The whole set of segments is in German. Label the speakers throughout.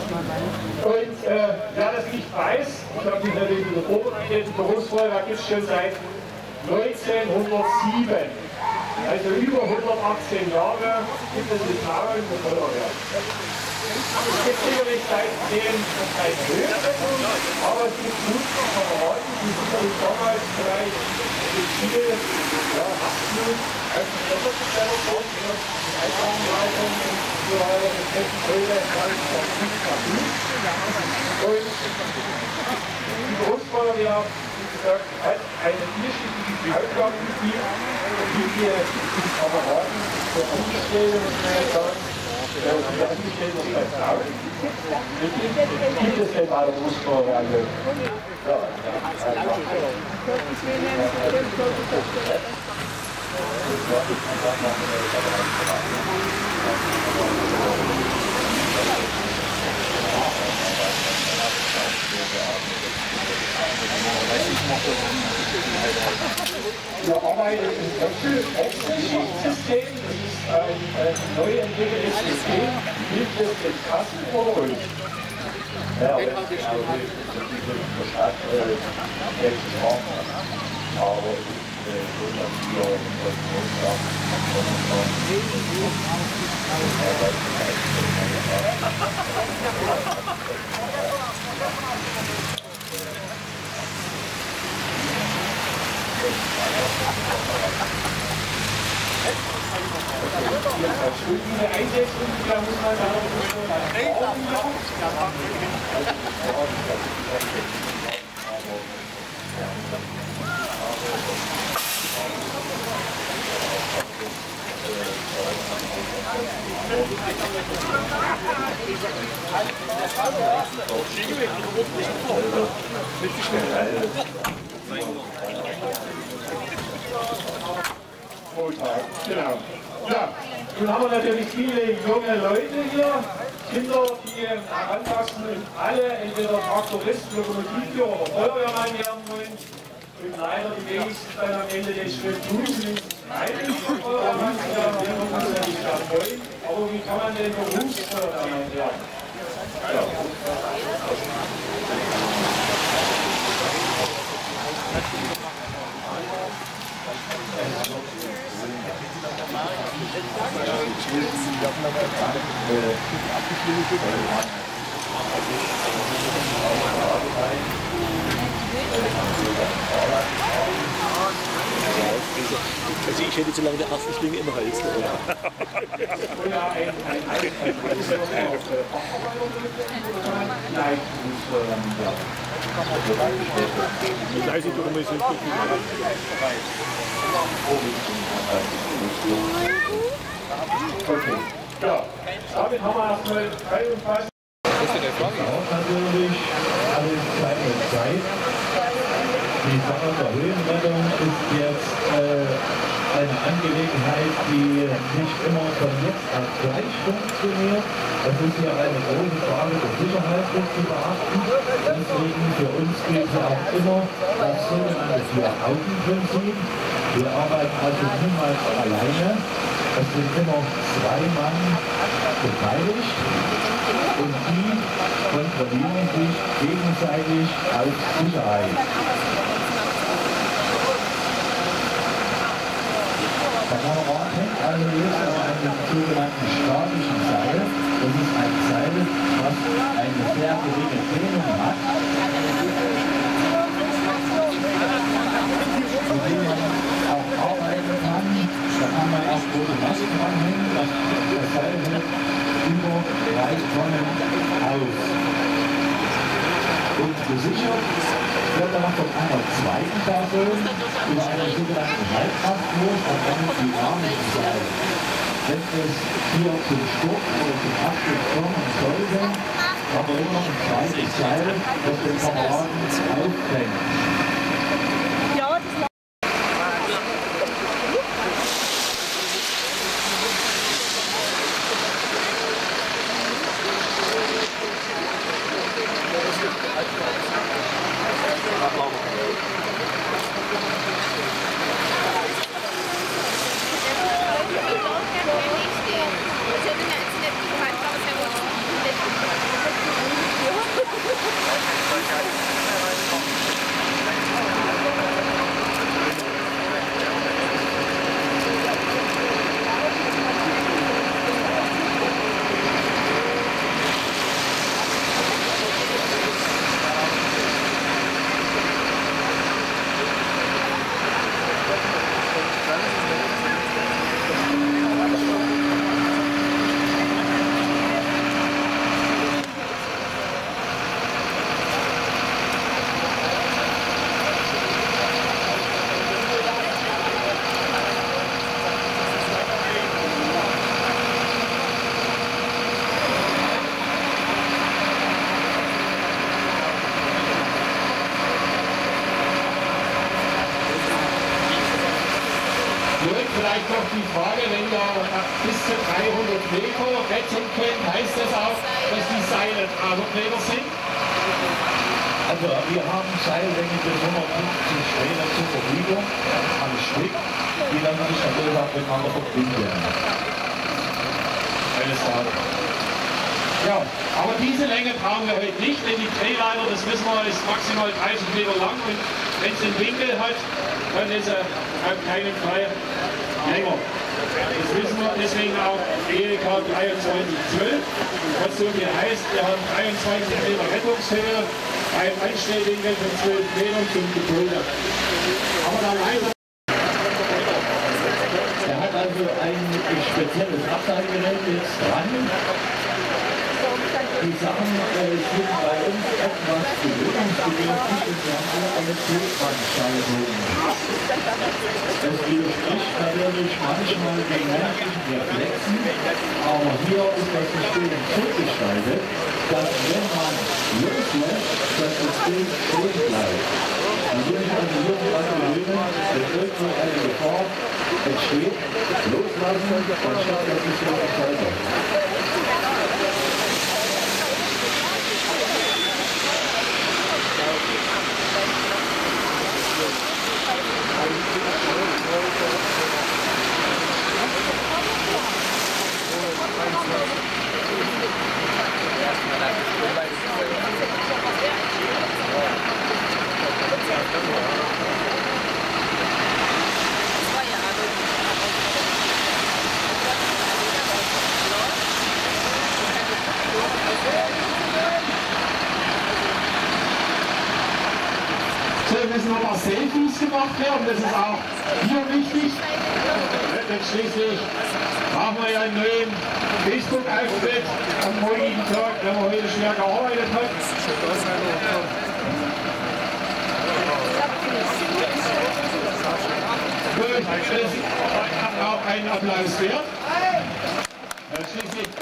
Speaker 1: Und wer das nicht weiß, ich habe mich natürlich wieder vorbereitet, die Berufsfeuerwehr gibt es schon seit 1907. Also über 118 Jahre gibt es in Tauen eine Feuerwehr. Es gibt sicherlich seitdem keine Höhenrettung, aber es gibt gute Kameraden, die sicherlich damals vielleicht mit viel Haftmut als die Wasserverteilung kommt, die Einbahnleitung und so weiter, das hätten Höhle ganz gut gut. Und die Berufsfeuerwehr, wie gesagt, hat einen vierschichtigen Aufgabengebiet, wie wir die Kameraden für Angestellte, muss man ja sagen, die Angestellten sind bei Frauen. Gibt es denn bei der Berufsfeuerwehr? Wir arbeiten im Wechselschichtsystem, das ist ein neu entwickeltes System, hilft es den Kassen oder uns? Ja, das ist auch aber so, dass wir Schuldige Einsetzung, da muss man dann genau. Ja, nun haben wir natürlich viele junge Leute hier, Kinder, die heranwachsen und alle entweder Traktorist, Lokomotivführer oder Feuerwehrmann werden wollen. Und leider die wenigsten dann am Ende den Schritt tun, nein, Feuerwehrmann werden, wir uns ja nicht werden wollen. Aber wie kann man denn Berufsfeuerwehrmann werden? Ja.
Speaker 2: Also ich hätte so lange der ersten Schlinge im Hals.
Speaker 1: Okay. Ja, damit haben wir erstmal 23. Natürlich alles Zeit und Zeit. Die Sache der Höhenrettung ist jetzt eine Angelegenheit, die nicht immer von jetzt auf gleich funktioniert. Es ist hier eine große Frage der Sicherheit zu beachten. Deswegen für uns gilt ja auch immer das sogenannte Vier-Augen-Prinzip. Wir arbeiten also niemals alleine. Es sind immer zwei Mann beteiligt und die kontrollieren sich gegenseitig auf Sicherheit. Der Kamerad hängt also jetzt an einem sogenannten statischen Seil. Das ist ein Seil, was eine sehr geringe Dehnung hat, mit dem man auch arbeiten kann. Da kann man auch große Masten dranhängen. Das Seil hält über 3 Tonnen aus. Und gesichert wird er noch von einer zweiten Person über einen sogenannten Halbkraftwurf und einem dynamischen Seil. Wenn es hier zum Sturz oder zum Absturz kommen sollte, haben wir immer noch ein zweites Seil, das den Kameraden auffängt. vielleicht noch die Frage, wenn ihr bis zu 300 Meter retten könnt, heißt das auch, dass die Seile 300 Meter sind?
Speaker 3: Also wir haben Seillänge bis 150 Meter zur Verfügung am Stück, die dann sich natürlich auch miteinander verbinden.
Speaker 1: Alles klar. Ja, aber diese Länge brauchen wir heute nicht, denn die Drehleiter, das wissen wir, ist maximal 30 Meter lang und wenn es einen Winkel hat, dann ist er auf keinen Fall länger. Das wissen wir, deswegen auch ELK 2312, was so viel heißt, wir haben 23 Meter Rettungshöhe, ein Anstellwinkel von 12 Metern zum Gebäude. Aber da leider
Speaker 3: er hat also ein spezielles Absagegerät jetzt dran. Die Sachen sind bei uns etwas gewöhnungsbedürftig und wir haben alle eine Fehlveranstaltung. Das widerspricht natürlich manchmal den menschlichen Reflexen, aber hier ist das System so gestaltet, dass wenn man loslässt, das System stehen bleibt. Man will sich also hier daran gewöhnen, wenn irgendwo eine Gefahr entsteht, loslassen, dann stoppt das System auf Seite.
Speaker 1: So, müssen noch mal Selfies gemacht werden, das ist auch hier wichtig. Denn schließlich brauchen wir ja einen neuen Facebook-Auftritt am heutigen Tag, wenn man heute schwer gearbeitet hat. Gut, das ist auch einen Applaus wert. Schließlich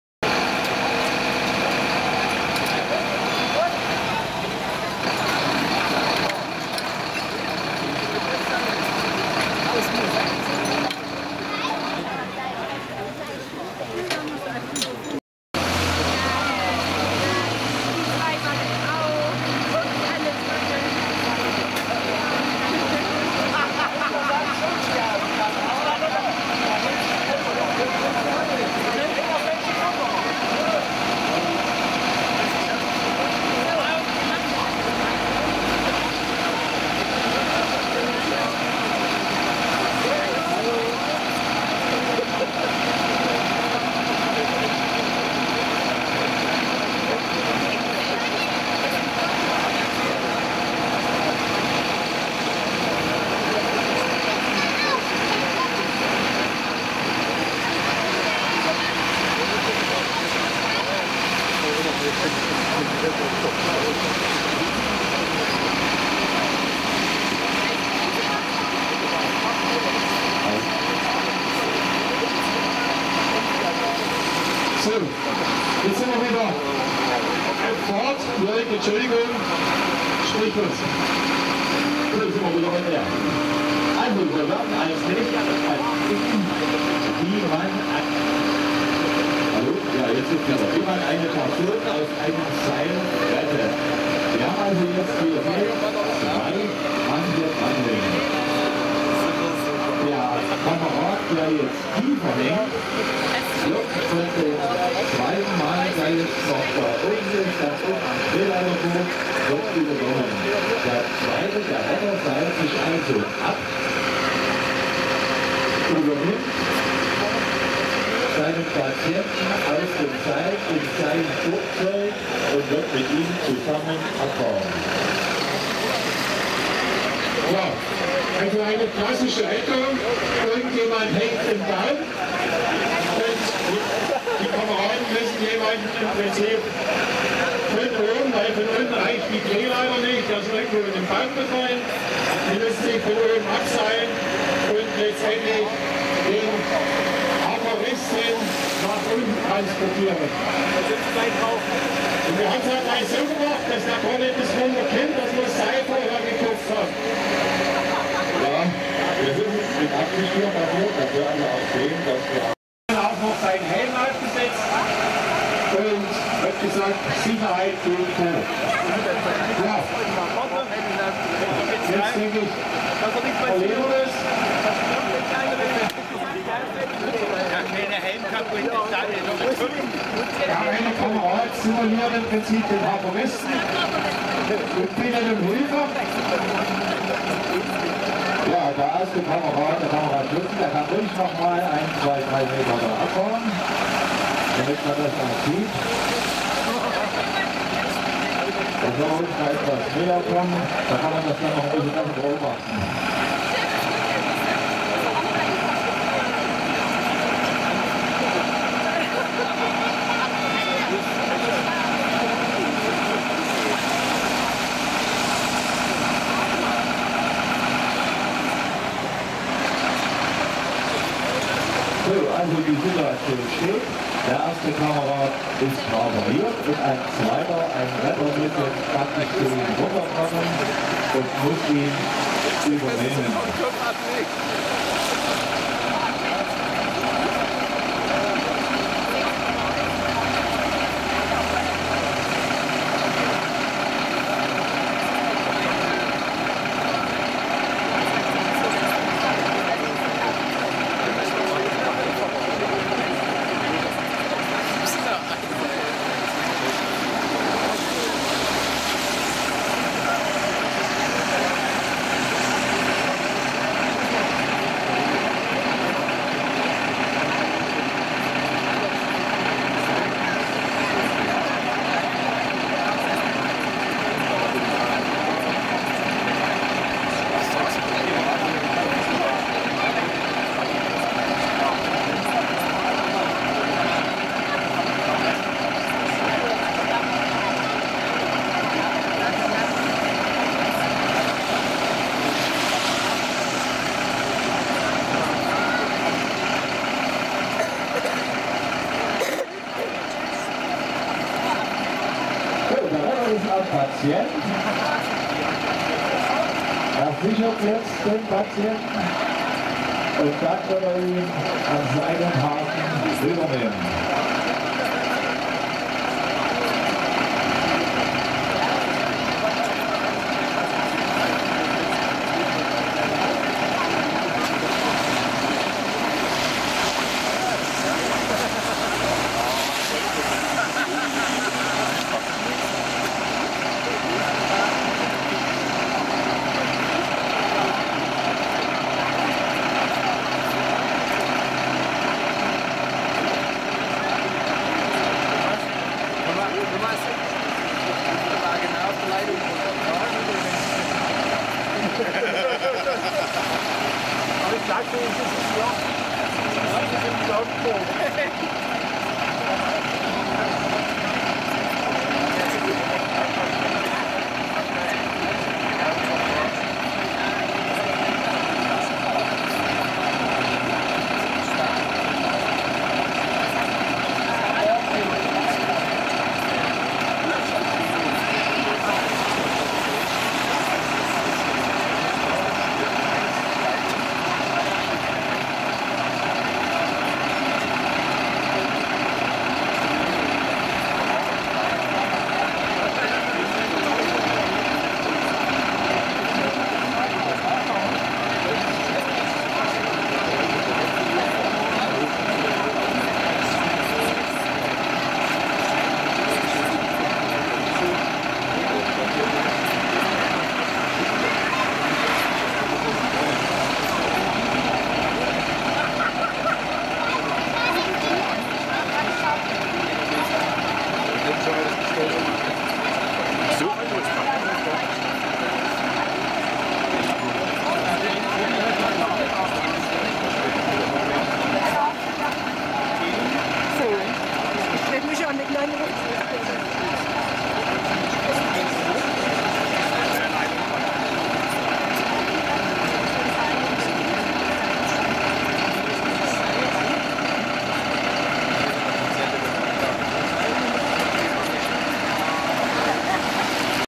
Speaker 1: so, jetzt sind wir wieder fort. Jörg, Entschuldigung, sprich uns.
Speaker 3: So, sind wir wieder bei der. Also, wir werden als nächstes wie man hallo? Ja, jetzt ist wieder. Wie man eine Person aus einem Seil rettet. Wir haben also jetzt hier 2 Mann hier dranlegen. Der Kamerad, der jetzt tiefer hängt, wird von dem zweiten Mann, der jetzt noch da unten ist, ganz oben am Drehleiterbuch, wird übernommen. Der zweite, der Retter, seilt sich also ab, übernimmt seinen Patienten aus dem Seil in sein Flugzeug und wird mit ihm zusammen abbauen.
Speaker 1: Ja, also eine klassische Rettung. Irgendjemand hängt im Baum und die Kameraden müssen jemanden im Prinzip von oben, weil von unten reicht die Drehleiter nicht, der ist irgendwo in den Baum gefallen. Die müssen sich von oben abseilen und letztendlich den Aperisten nach unten transportieren. Und wir haben es halt gleich so gemacht, dass der Conny bis runter kennt, dass wir das Seil vorher gekupft haben.
Speaker 3: Ja, wir sind mit die Stirn dafür, dann werden wir auch sehen, dass wir
Speaker 1: auch noch seinen Helm aufgesetzt und hat gesagt, Sicherheit geht vor. Ja. Jetzt denke ich, erleben wir das. Der eine Kamerad simuliert im Prinzip den Harponisten und bittet um Hilfe.
Speaker 3: ja, der erste Kamerad, der Kamerad Schützen, der kann ruhig noch mal 1, 2, 3 Meter da abfahren, damit man das auch sieht. Da soll ruhig mal etwas näher kommen, da kann man das dann noch ein bisschen besser beobachten. Also die Situation steht, der erste Kamerad ist travariert und ein zweiter, ein Rettermittel, praktisch zu ihm runterkommen und muss ihn übernehmen. Patient. Er sichert jetzt den Patienten und dann wird er ihn an seinen Haken übernehmen.
Speaker 1: Aber ich sage, das ist ja. Das ist